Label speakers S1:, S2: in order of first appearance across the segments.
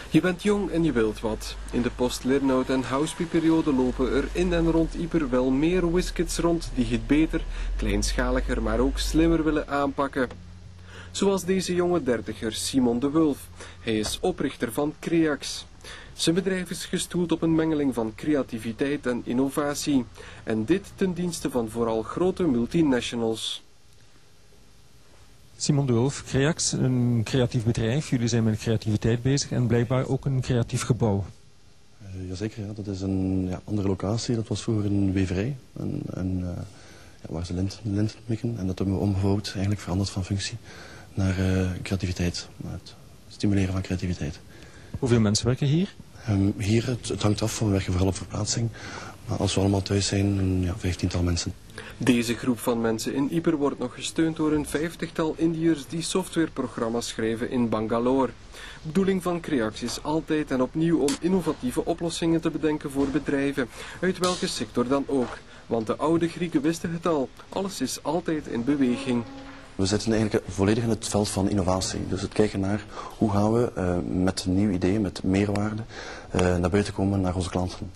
S1: Je bent jong en je wilt wat. In de post-Lernout- en Houspie-periode lopen er in en rond Ieper wel meer whiskids rond die het beter, kleinschaliger, maar ook slimmer willen aanpakken. Zoals deze jonge dertiger Simon de Wulf. Hij is oprichter van Creax. Zijn bedrijf is gestoeld op een mengeling van creativiteit en innovatie. En dit ten dienste van vooral grote multinationals.
S2: Simon de Wulf, Creax, een creatief bedrijf. Jullie zijn met creativiteit bezig en blijkbaar ook een creatief gebouw.
S3: Jazeker, ja. Dat is een andere locatie. Dat was vroeger een weverij waar ze linten mikken. En dat hebben we omgebouwd, eigenlijk veranderd van functie naar creativiteit. Naar het stimuleren van creativiteit.
S2: Hoeveel mensen werken hier?
S3: Hier, het hangt af, we werken vooral op verplaatsing. Maar als we allemaal thuis zijn, een 15-tal mensen.
S1: Deze groep van mensen in Ieper wordt nog gesteund door een 50-tal Indiërs die softwareprogramma's schrijven in Bangalore. De bedoeling van Creax is altijd en opnieuw om innovatieve oplossingen te bedenken voor bedrijven, uit welke sector dan ook. Want de oude Grieken wisten het al, alles is altijd in beweging.
S3: We zitten eigenlijk volledig in het veld van innovatie. Dus het kijken naar hoe gaan we met een nieuw idee, met meerwaarde, naar buiten komen naar onze klanten.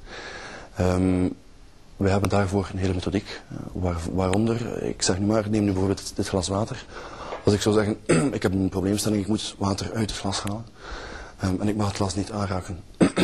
S3: We hebben daarvoor een hele methodiek, waaronder, ik zeg nu maar, neem nu bijvoorbeeld dit glas water. Als ik zou zeggen, ik heb een probleemstelling, ik moet water uit het glas halen en ik mag het glas niet aanraken.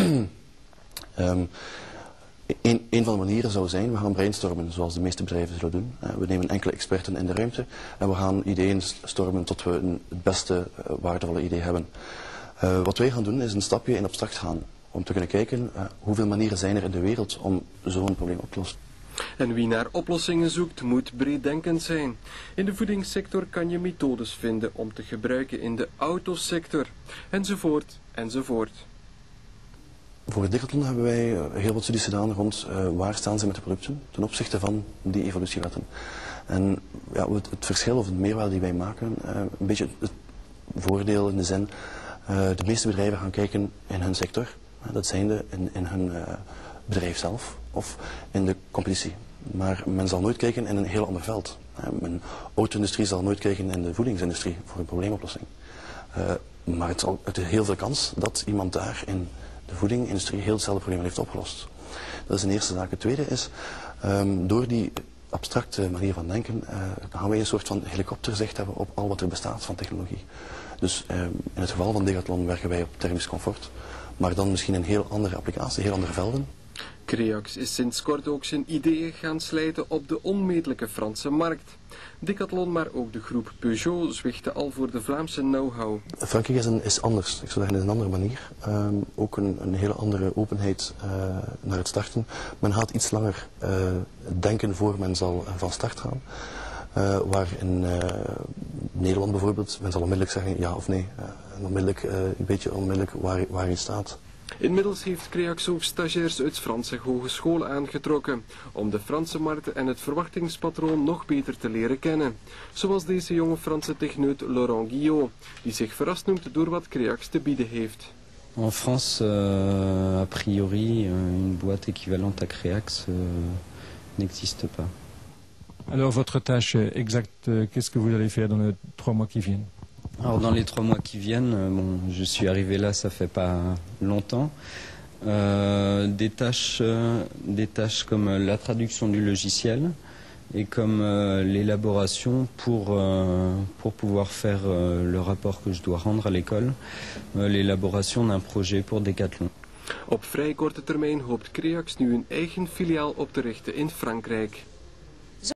S3: Een van de manieren zou zijn, we gaan brainstormen zoals de meeste bedrijven zullen doen. We nemen enkele experten in de ruimte en we gaan ideeën stormen tot we het beste waardevolle idee hebben. Wat wij gaan doen is een stapje in abstract gaan. Om te kunnen kijken hoeveel manieren zijn er in de wereld om zo'n probleem op te lossen.
S1: En wie naar oplossingen zoekt, moet breeddenkend zijn. In de voedingssector kan je methodes vinden om te gebruiken in de autosector, enzovoort, enzovoort.
S3: Voor het Decathlon hebben wij heel wat studies gedaan rond waar staan ze met de producten ten opzichte van die evolutiewetten. En ja, het verschil of het meerwaarde die wij maken, een beetje het voordeel in de zin, de meeste bedrijven gaan kijken in hun sector. Dat zijnde in hun bedrijf zelf of in de competitie. Maar men zal nooit kijken in een heel ander veld. Een auto-industrie zal nooit kijken in de voedingsindustrie voor een probleemoplossing. Maar het is heel veel kans dat iemand daar in de voedingsindustrie heel hetzelfde probleem heeft opgelost. Dat is de eerste zaak. Het tweede is, door die abstracte manier van denken, gaan wij een soort van helikopterzicht hebben op al wat er bestaat van technologie. Dus in het geval van Decathlon werken wij op thermisch comfort. Maar dan misschien een heel andere applicatie, heel andere velden.
S1: Creax is sinds kort ook zijn ideeën gaan slijten op de onmetelijke Franse markt. Decathlon, maar ook de groep Peugeot zwichtte al voor de Vlaamse know-how.
S3: Frankrijk is anders, ik zou zeggen, is een andere manier. Ook een hele andere openheid naar het starten. Men gaat iets langer denken voor men zal van start gaan. Waar in Nederland bijvoorbeeld, men zal onmiddellijk zeggen ja of nee. Onmiddellijk, weet je onmiddellijk waar je staat.
S1: Inmiddels heeft Creax ook stagiairs uit Franse hogescholen aangetrokken, om de Franse markt en het verwachtingspatroon nog beter te leren kennen. Zoals deze jonge Franse techneut Laurent Guillot, die zich verrast noemt door wat Creax te bieden heeft.
S4: En France, a priori, une boîte équivalente à Creax n'existe pas.
S2: Alors votre tâche exacte, qu'est-ce que vous allez faire dans les 3 mois qui viennent?
S4: Alors dans les 3 mois qui viennent, bon, je suis arrivé là, ça fait pas longtemps. Des tâches comme la traduction du logiciel et comme l'élaboration pour pouvoir faire le rapport que je dois rendre à l'école, l'élaboration d'un projet pour Decathlon.
S1: Op vrij korte termijn hoopt Creax nu een eigen filiaal op te richten in Frankrijk.